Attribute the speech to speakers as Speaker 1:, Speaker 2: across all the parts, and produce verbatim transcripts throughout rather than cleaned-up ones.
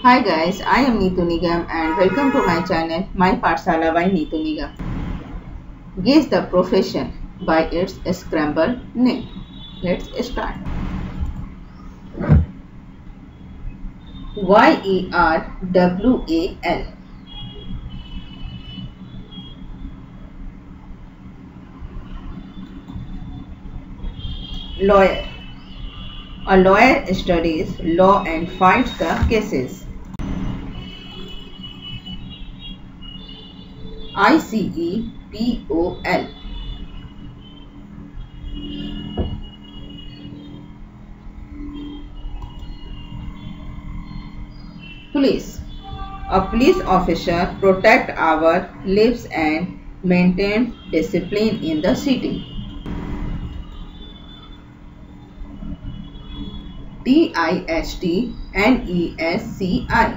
Speaker 1: Hi guys, I am Neetu Nigam and welcome to my channel My Pathshala by Neetu Nigam. Guess the profession by its scrambled name. Let's start. Y E R W A L. Lawyer. A lawyer studies law and fights the cases. I C E P O L. Police. A police officer protects our lives and maintains discipline in the city. T I S T N E S C I.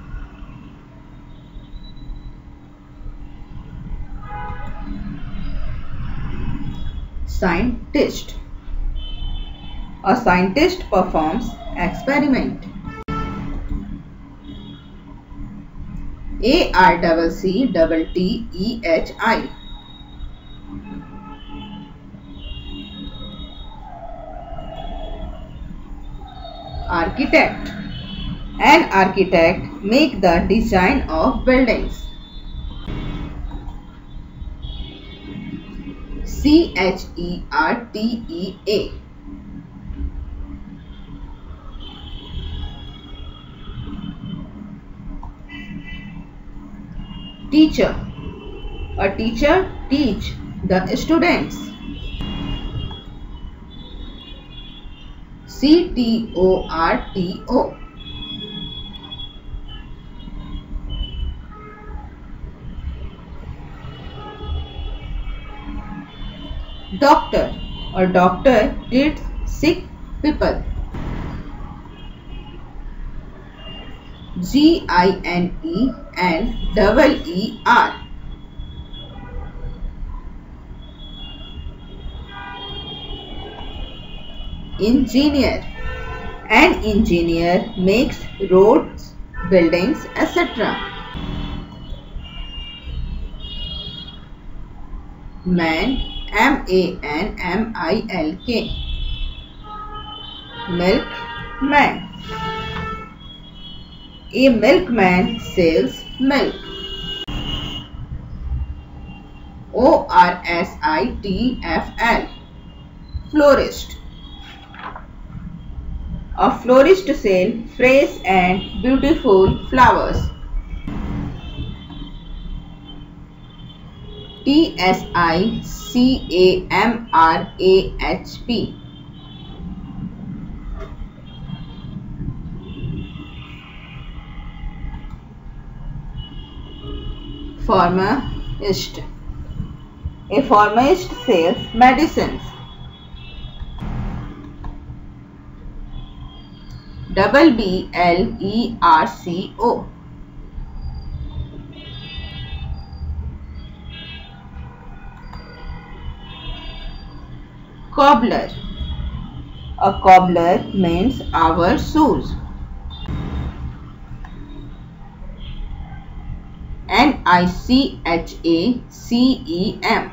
Speaker 1: Scientist. A scientist performs experiment. A R C C T T E H I. Architect. An architect makes the design of buildings. C H E R T E A. Teacher. A teacher teaches the students. C T O R T O. Doctor. A doctor treats sick people. G I N E N E E R. Engineer. An engineer makes roads, buildings, et cetera. Man. M A N M I L K. Milkman. A milkman sells milk. O R S I T F L. Florist. A florist sells fresh and beautiful flowers. T S I C A M R A H P. Pharmacist. A pharmacist sells medicines. Double B L E R C O. Cobbler. A cobbler mends our shoes. N I C H A C E M.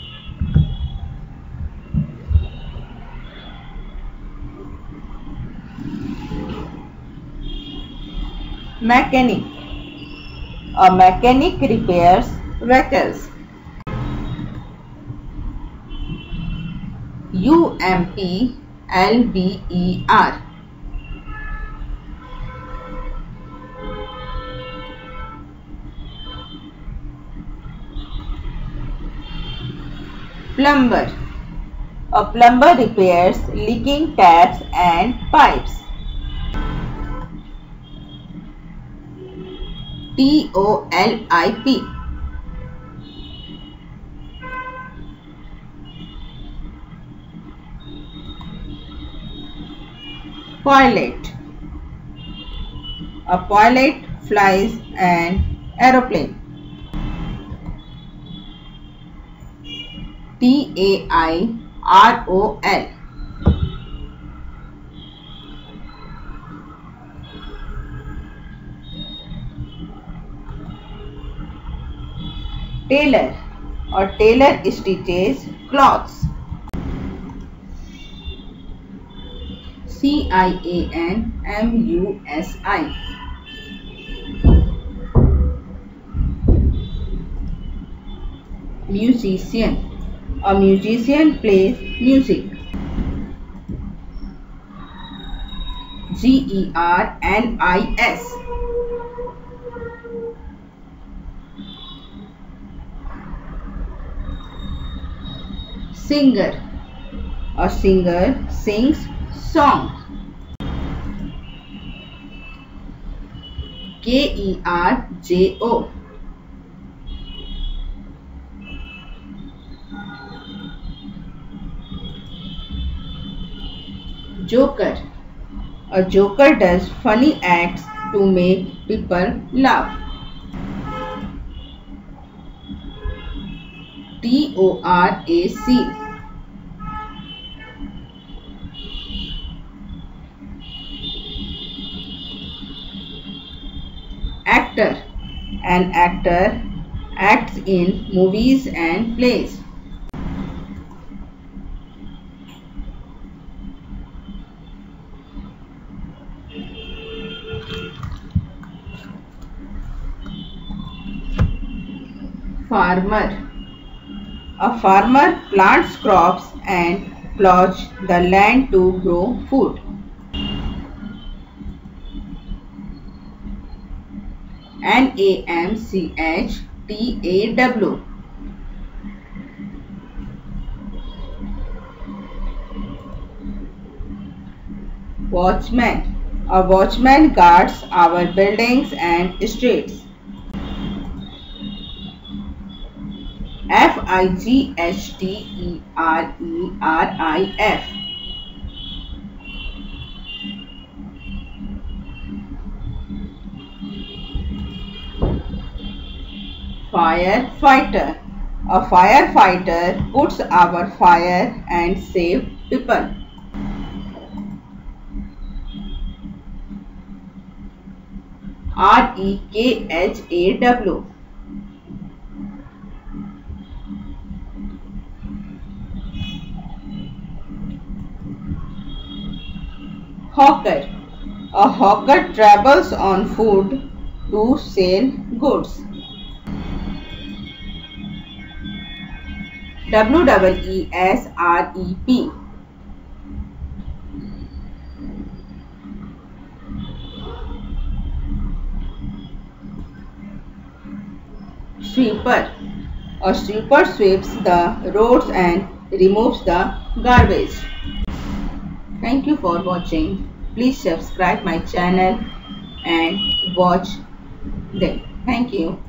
Speaker 1: Mechanic. A mechanic repairs vehicles. U M P L B E R. Plumber. A plumber repairs leaking taps and pipes. T O L I P. Pilot. A pilot flies an aeroplane. T A I R O L. Tailor or tailor stitches cloths. C I A N M U S I. Musician. A musician plays music. G E R N I S. Singer. A singer sings song. K E R J O. Joker. A joker does funny acts to make people laugh. T O R A C. Actor. An actor acts in movies and plays. Farmer. A farmer plants crops and plows the land to grow food. N A M C H T A W. Watchman. A watchman guards our buildings and streets. F I G H T E R E R I F. Firefighter. A firefighter puts out fire and saves people. R E K H A W. Hawker. A hawker travels on foot to sell goods. W E E S R E P. Sweeper. A sweeper sweeps the roads and removes the garbage. Thank you for watching. Please subscribe my channel and watch them. Thank you.